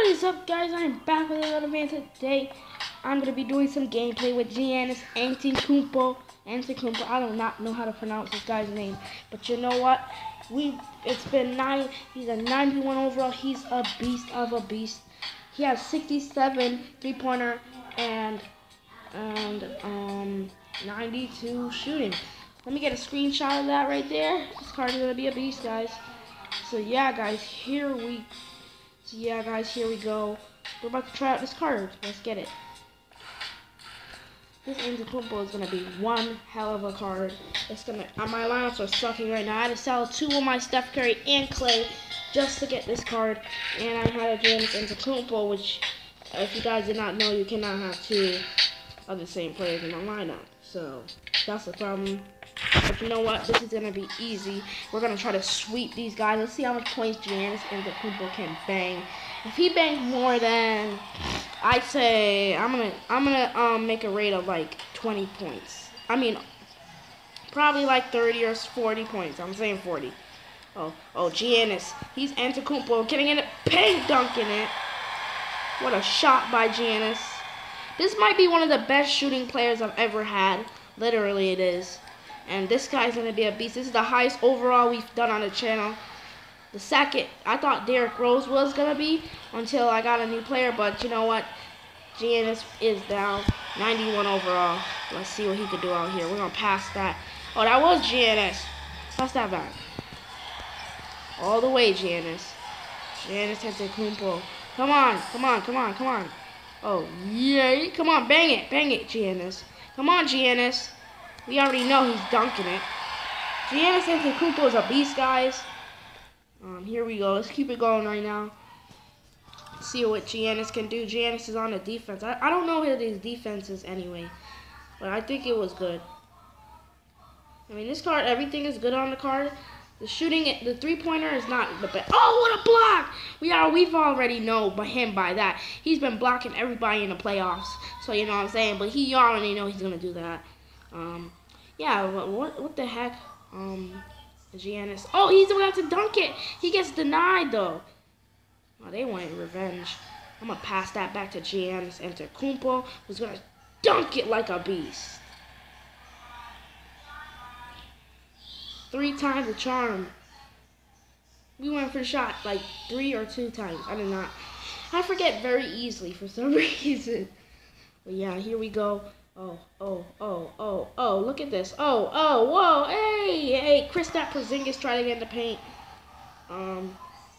What is up, guys? I'm back with another man. Today I'm going to be doing some gameplay with Giannis Antetokounmpo. I do not know how to pronounce this guy's name, but you know what? It's been 9. He's a 91 overall. He's a beast of a beast. He has 67 three-pointer and 92 shooting. Let me get a screenshot of that right there. This card is going to be a beast, guys. So yeah, guys, here we go. We're about to try out this card. Let's get it. This Antetokounmpo is gonna be one hell of a card. It's gonna. My lineups are sucking right now. I had to sell 2 of my Steph Curry and Clay just to get this card, and I had a Giannis Antetokounmpo, which, if you guys did not know, you cannot have 2 of the same players in my lineup. So that's the problem. But you know what? This is gonna be easy. We're gonna try to sweep these guys. Let's see how much points Giannis Antetokounmpo can bang. If he bangs more than, I'd say, I'm gonna make a rate of like 20 points. I mean, probably like 30 or 40 points. I'm saying 40. Oh, Giannis. He's Antetokounmpo getting in it, paint dunking it. What a shot by Giannis. This might be one of the best shooting players I've ever had. Literally, it is. And this guy's going to be a beast. This is the highest overall we've done on the channel. The second, I thought Derrick Rose was going to be until I got a new player. But you know what? Giannis is down. 91 overall. Let's see what he could do out here. We're going to pass that. Oh, that was Giannis. Pass that back. All the way, Giannis. Giannis Antetokounmpo. Come on. Oh, yay. Come on, bang it, Giannis. Come on, Giannis. We already know he's dunking it. Giannis Antetokounmpo is a beast, guys. Here we go. Let's keep it going right now. Let's see what Giannis can do. Giannis is on the defense. I don't know his defenses anyway, but I think it was good. I mean, this card, everything is good on the card. The shooting, the three-pointer is not the best. Oh, what a block! We've already know him by that. He's been blocking everybody in the playoffs. So you know what I'm saying. But you already know he's gonna do that. Yeah. What the heck? Giannis. Oh, he's about to dunk it. He gets denied though. Oh, they wanted revenge. I'm gonna pass that back to Giannis Antetokounmpo, who's gonna dunk it like a beast. 3 times the charm. We went for the shot like 3 or 2 times. I did not. I forget very easily for some reason. But yeah, here we go. Oh, look at this. Oh, whoa, hey, Kristaps Porzingis trying to get in the paint. And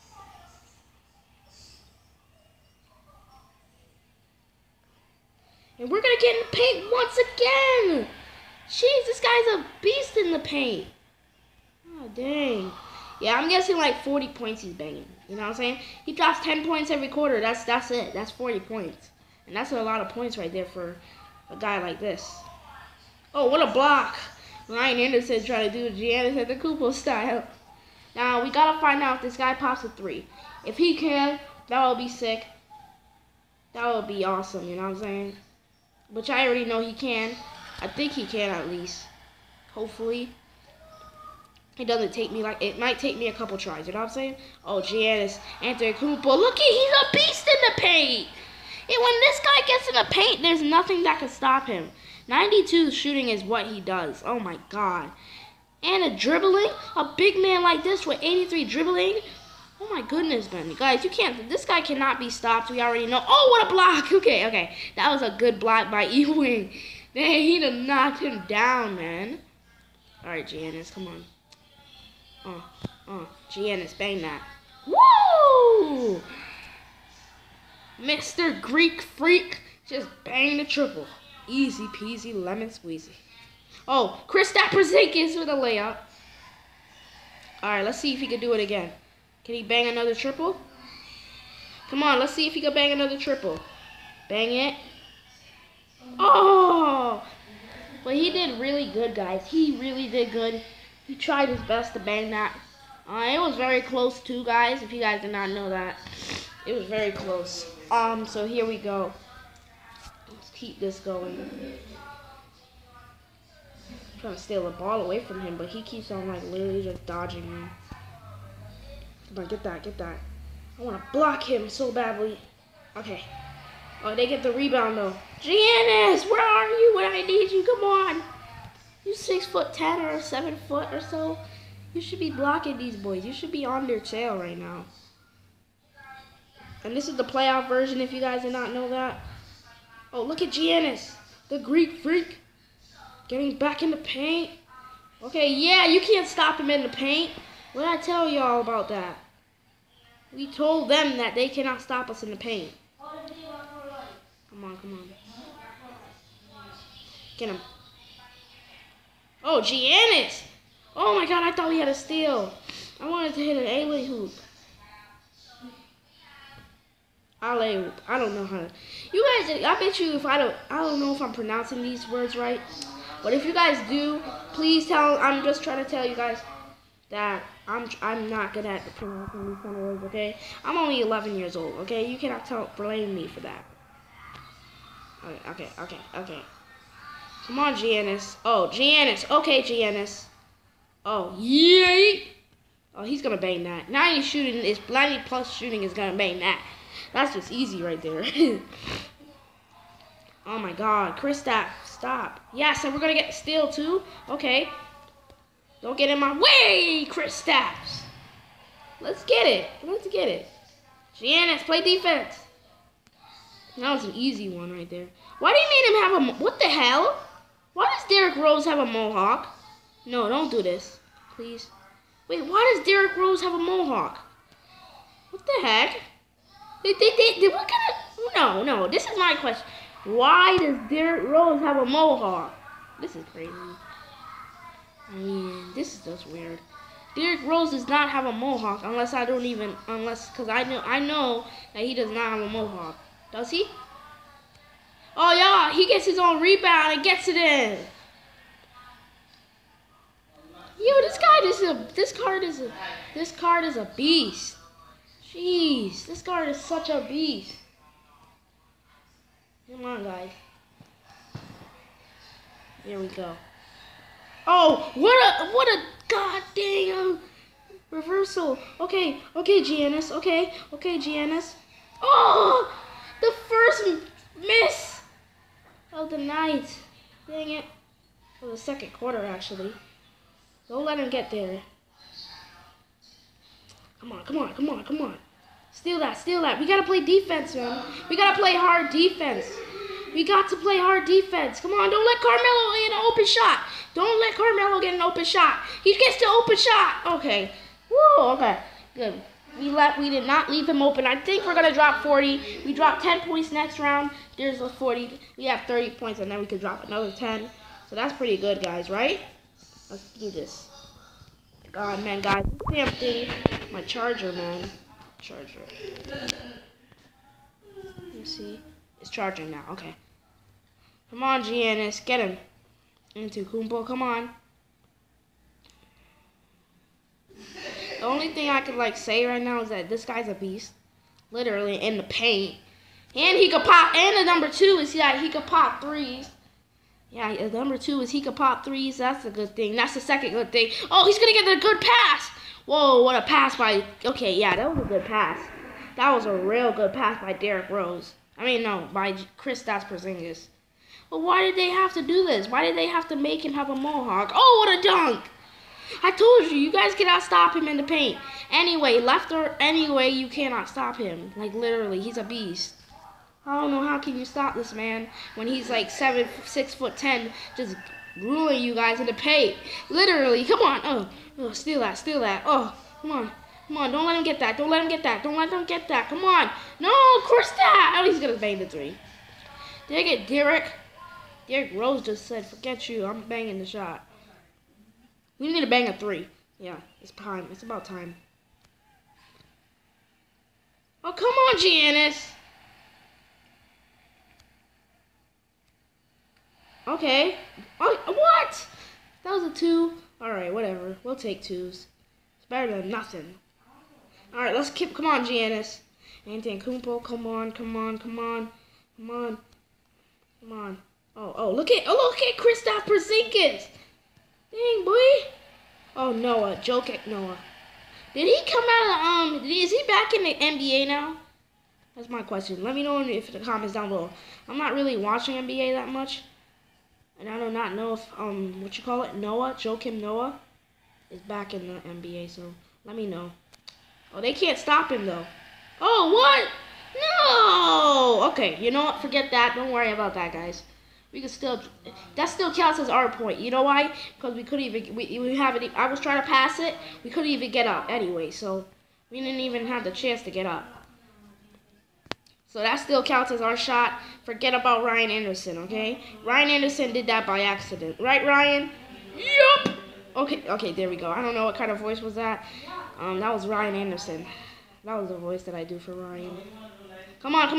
we're gonna get in the paint once again. Jeez, this guy's a beast in the paint. Oh, dang. Yeah, I'm guessing like 40 points he's banging. You know what I'm saying? He drops 10 points every quarter. That's it. That's 40 points. And that's a lot of points right there for a guy like this. Oh, what a block. Ryan Anderson trying to do Giannis Antetokounmpo style. Now, we got to find out if this guy pops a 3. If he can, that would be sick. That would be awesome, you know what I'm saying? Which I already know he can. I think he can at least. Hopefully. It doesn't take me it might take me a couple tries, you know what I'm saying? Oh, Giannis Antetokounmpo. Look, he's a beast in the paint. And when this guy gets in the paint, there's nothing that can stop him. 92 shooting is what he does. Oh my God. And a dribbling, a big man like this with 83 dribbling. Oh my goodness, man. You guys, this guy cannot be stopped. We already know. Oh, what a block. Okay. That was a good block by Ewing. Man, he done knocked him down, man. All right, Giannis, come on. Giannis, bang that. Woo! Mr. Greek Freak just bang the triple. Easy peasy lemon squeezy. Oh, Kristaps Porzingis with a layup. All right, let's see if he can do it again. Can he bang another triple? Come on, let's see if he can bang another triple. Bang it. Oh! But he did really good, guys. He really did good. He tried his best to bang that. It was very close too, guys. If you guys did not know that, it was very close. So here we go. Let's keep this going. I'm trying to steal the ball away from him, but he keeps on like literally just dodging me. Come on, get that. I want to block him so badly. Okay. Oh, they get the rebound though. Giannis, where are you when I need you? Come on. You 6'10" or 7 foot or so. You should be blocking these boys. You should be on their tail right now. And this is the playoff version if you guys did not know that. Oh, look at Giannis, the Greek freak, getting back in the paint. Okay, yeah, you can't stop him in the paint. What did I tell y'all about that? We told them that they cannot stop us in the paint. Come on, come on. Get him. Oh, Giannis. Oh my God, I thought we had a steal. I wanted to hit an alley hoop. Alley hoop. I don't know how to. You guys, I bet you if I don't know if I'm pronouncing these words right. But if you guys do, please tell. I'm just trying to tell you guys that I'm not good at pronouncing these kind of words. Okay, I'm only 11 years old. Okay, you cannot blame me for that. Okay. Come on, Giannis. Oh, Giannis. Okay, Giannis. Oh, yay! Oh, he's gonna bang that. 90 shooting is 90+ shooting is gonna bang that. That's just easy right there. Oh my God, Kristaps, stop. Yes, and we're gonna get the steal too. Okay. Don't get in my way, Kristaps. Let's get it. Let's get it. Giannis, play defense. That was an easy one right there. Why do you need him have a... What the hell? Why does Derrick Rose have a mohawk? No, don't do this. Please. Wait, why does Derrick Rose have a mohawk? What the heck? What kind of... No, this is my question. Why does Derrick Rose have a mohawk? This is crazy. I mean, this is just weird. Derrick Rose does not have a mohawk because I know that he does not have a mohawk. Does he? Oh yeah, he gets his own rebound and gets it in. Yo, this card is a beast. Jeez, this card is such a beast. Come on, guys. Here we go. Oh, what a goddamn reversal. Okay, Giannis. Okay, Giannis. Oh, the first miss of the night. Dang it. For the second quarter, actually. Don't let him get there. Come on. Steal that. We gotta play defense, man. We gotta play hard defense. We got to play hard defense. Come on, don't let Carmelo get an open shot. Don't let Carmelo get an open shot. He gets the open shot. Okay. Woo, okay. Good. We did not leave him open. I think we're gonna drop 40. We dropped 10 points next round. There's a 40. We have 30 points, and then we could drop another 10. So that's pretty good, guys, right? Let's do this. God, man, guys, damn thing. My charger, man. Charger. Let me see. It's charging now. Okay. Come on, Giannis. Get him. Antetokounmpo, come on. The only thing I could say right now is that this guy's a beast. Literally in the paint. And he could pop. And the number 2 is that he could pop threes. Yeah, the number 2 is he could pop threes. That's a good thing. That's the second good thing. Oh, he's going to get the good pass. Whoa, what a pass by... Okay, yeah, that was a good pass. That was a real good pass by Derrick Rose. I mean, no, by Kristaps Porzingis. But why did they have to do this? Why did they have to make him have a mohawk? Oh, what a dunk! I told you guys cannot stop him in the paint. Anyway, left or anyway, you cannot stop him. Literally, he's a beast. I don't know how can you stop this man when he's 6'10", just ruling you guys in the paint. Literally, come on. Oh, steal that. Oh, come on. Don't let him get that. Don't let him get that. Come on. No, Kristaps. Oh, he's going to bang the 3. Dang it, Derrick. Derrick Rose just said, forget you. I'm banging the shot. We need to bang a 3. Yeah, it's time. It's about time. Oh, come on, Giannis. Okay. Oh, what? That was a 2. Alright, whatever. We'll take 2s. It's better than nothing. Alright, let's keep. Come on, Giannis. Antetokounmpo, come on. Oh, look at Kristaps Porzingis. Dang, boy. Oh, Noah. Jokic Noah. Did he come out of is he back in the NBA now? That's my question. Let me know if the comments down below. I'm not really watching NBA that much. And I do not know if, Joakim Noah is back in the NBA, so let me know. Oh, they can't stop him, though. Oh, what? No! Okay, you know what? Forget that. Don't worry about that, guys. We can still, that still counts as our point. You know why? Because we couldn't even, we haven't, I was trying to pass it. We couldn't even get up anyway, so we didn't even have the chance to get up. So that still counts as our shot. Forget about Ryan Anderson, okay? Ryan Anderson did that by accident. Right, Ryan? Yup! Okay, there we go. I don't know what kind of voice was that. That was Ryan Anderson. That was the voice that I do for Ryan. Come on.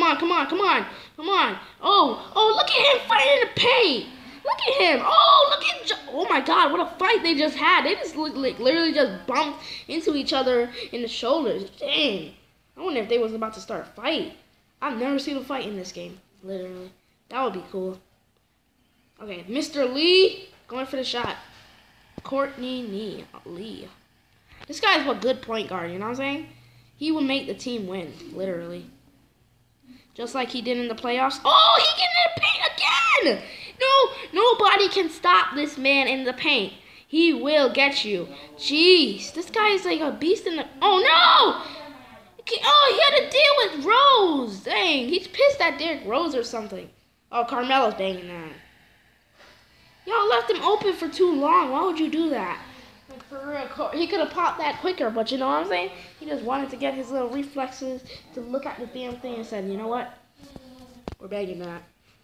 Oh, look at him fighting in the paint. Look at him. Oh my God, what a fight they just had. They just literally just bumped into each other in the shoulders. Dang. I wonder if they was about to start a fight. I've never seen a fight in this game, literally. That would be cool. Okay, Mr. Lee going for the shot. Courtney Lee. This guy's a good point guard, you know what I'm saying? He would make the team win, literally. Just like he did in the playoffs. Oh, he get in the paint again! No, nobody can stop this man in the paint. He will get you. Jeez, this guy is like a beast in the... Oh, no! Oh, he had to deal with Rose. Dang, he's pissed at Derrick Rose or something. Oh, Carmelo's banging that. Y'all left him open for too long. Why would you do that? Like, for real, he could have popped that quicker, but you know what I'm saying? He just wanted to get his little reflexes to look at the damn thing and said, you know what? We're banging that.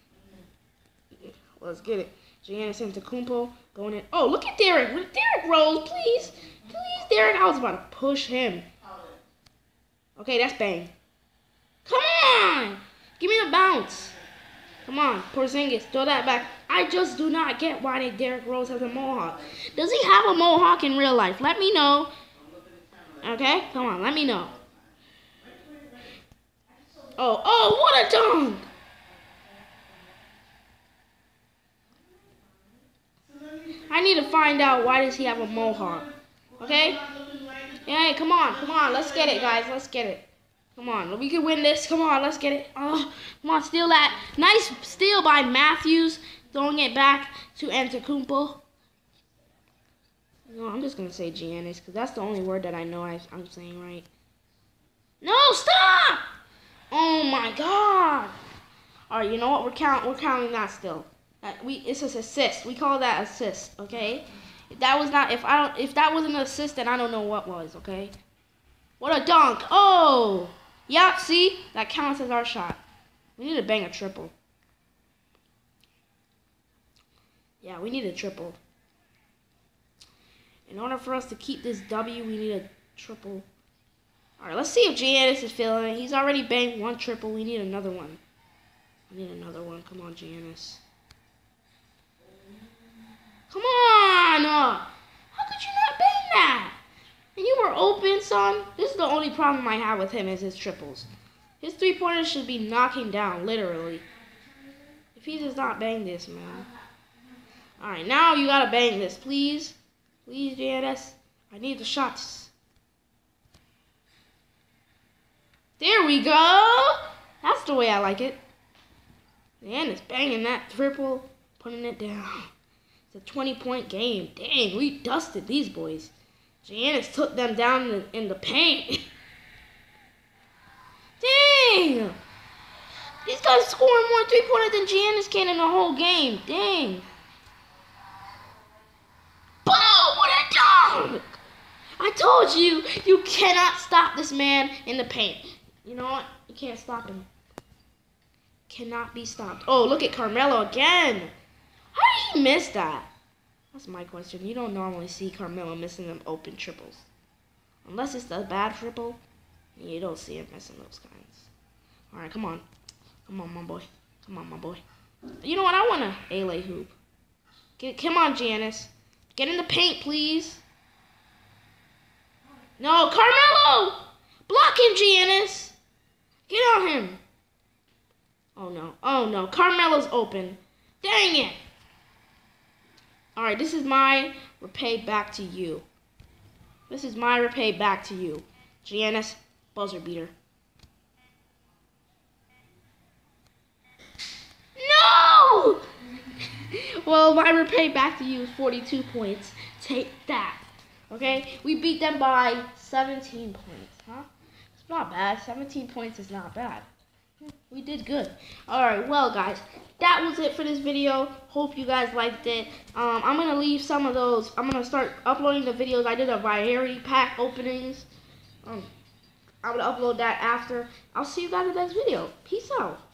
Let's get it. Giannis Antetokounmpo going in. Oh, look at Derrick. Derrick Rose, please. Please, Derrick. I was about to push him. Okay, that's bang. Come on! Give me the bounce. Come on, Porzingis, throw that back. I just do not get why Derrick Rose has a mohawk. Does he have a mohawk in real life? Let me know. Okay, come on, let me know. Oh, what a dunk! I need to find out why does he have a mohawk. Okay? Hey, come on, let's get it, guys, let's get it. Come on, we can win this. Come on, let's get it. Oh, come on, steal that. Nice steal by Matthews, throwing it back to Antetokounmpo. No, I'm just gonna say Giannis because that's the only word that I know I'm saying right. No, stop! Oh my God! All right, you know what? We're counting that still. It's an assist. We call that assist. Okay. If that wasn't an assist, then I don't know what was. Okay. What a dunk! Oh! Yeah, see? That counts as our shot. We need to bang a triple. Yeah, we need a triple. In order for us to keep this W, we need a triple. Alright, let's see if Giannis is feeling it. He's already banged one triple. We need another one. We need another one. Come on, Giannis. Come on! How could you not bang that? And you were open, son. This is the only problem I have with him is his triples. His three-pointers should be knocking down, literally. If he does not bang this, man. Alright, now you gotta bang this, please. Please, Giannis. I need the shots. There we go. That's the way I like it. Giannis banging that triple, putting it down. It's a 20-point game. Dang, we dusted these boys. Giannis took them down in the paint. Dang! These guys scoring more three-pointers than Giannis can in the whole game. Dang. Boom! What a dunk! I told you, you cannot stop this man in the paint. You know what? You can't stop him. Cannot be stopped. Oh, look at Carmelo again. How did he miss that? That's my question. You don't normally see Carmelo missing them open triples. Unless it's a bad triple, you don't see him missing those kinds. Alright, come on. Come on, my boy. Come on, my boy. You know what? I want a A-lay hoop. Come on, Giannis. Get in the paint, please. No, Carmelo! Block him, Giannis. Get on him. Oh, no. Oh, no. Carmelo's open. Dang it. All right, this is my repay back to you. This is my repay back to you. Giannis, buzzer beater. my repay back to you is 42 points. Take that. Okay? We beat them by 17 points. Huh? It's not bad. 17 points is not bad. We did good. Alright, well guys, that was it for this video. Hope you guys liked it. I'm going to leave some of those. I'm going to start uploading the videos. I did a variety pack openings. I'm going to upload that after. I'll see you guys in the next video. Peace out.